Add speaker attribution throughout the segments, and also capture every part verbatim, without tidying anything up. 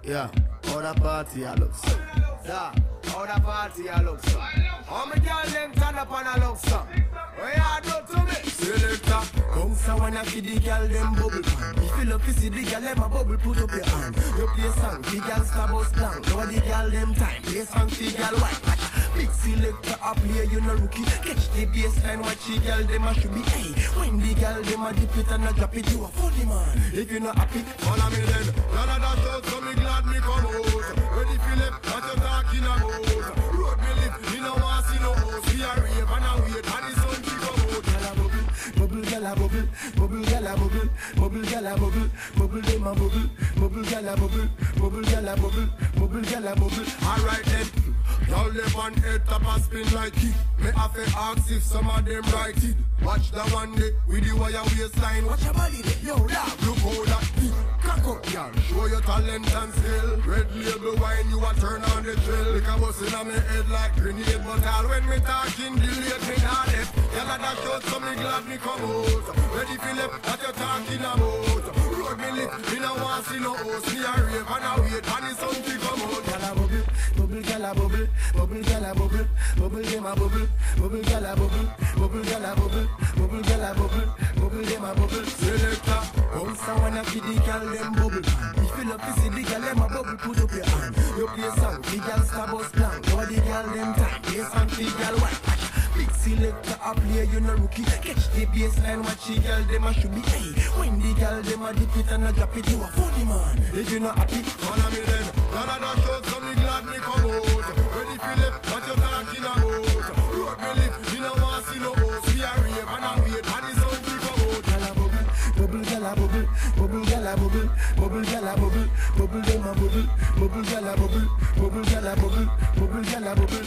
Speaker 1: Yeah, how the party I look so.
Speaker 2: Yeah, how the party I look so. How me girl them turn up and I look so. What you do to me? Selector, come so when I see the girl them bubble pan. If you love to see the girl them a bubble, put up your hand. You play song, the girl star bus plan. Now the girl them time, play song, the girl white. Big selector up here, you no rookie. Catch the baseline, watch the girl them a should be. Hey, when the girl them a dip it and a drop it, you a funny man. If you not happy, follow me then. None of that shout, so me glad me come out. Ready Philip, what you talking about? Road me live, me no want see no house. We a rave and a wait, and the sun to come out. Gala bubble, bubble gala bubble, bubble gala bubble, bubble gala bubble, bubble dem a bubble, bubble gala bubble, bubble gala bubble, bubble gala bubble. Alright then. Y'all live on head top and spin like it. Me have to ask if some of them right it. Watch the one day with the wire waistline. Watch your body there, yo love. Look how that beat. Cock up, y'all. Show your talent and skill. Red label wine, you a turn on the drill. Like a bus in on me head like grenade. But all when me talking, delete me not left. Y'all a dash out, so me glad me come out. Ready Philip, what you talking about? Road me lit, me no want see no host. Me a rave and a wait, and the sun to come out. Y'all a bubble, bubble, y'all a bubble. Bubble gala bubble, bubble dem a bubble, bubble gala bubble, bubble gala bubble, bubble gala bubble, bubble dem a bubble. Selector, come so when I see the girl them bubble. If you love to see the girl them a bubble, put up your hand. You play song, the girl star bus plan. Now the girl them time, play song, the girl white. Big selector up here, you no rookie. Catch the baseline, watch the girl them a should be. Hey, when the girl them a dip it and a drop it, you a funny man. If you not happy, follow me then. None of that shows, so me glad me come out. Ready Philip, what you talking about? Road me live, me no want see no host. We a rave and a wait, and the sun to come out. Gala bubble, bubble gala bubble, bubble gala bubble, bubble gala bubble, bubble dem a bubble, bubble gala bubble, bubble gala bubble, bubble gala bubble.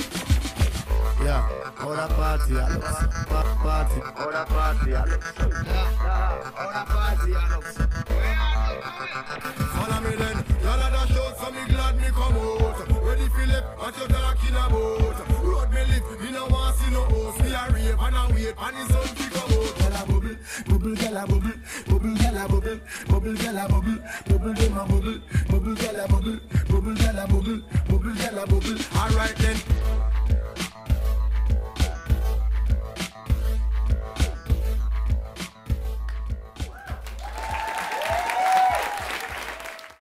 Speaker 1: Yeah, how the party I look so. Pa- Party, how the party I look so.
Speaker 2: Yeah, how the party I look so. Follow me then, y'all a dash out, so me glad me come out. Ready Philip, what you talking about? Road me live, me no want see no host. Me a rave and a wait, and the sun to come out. Gala bubble, bubble gala bubble, bubble gala bubble, bubble gala bubble, bubble dem a bubble, bubble gala bubble, bubble gala bubble, bubble gala bubble. Alright then.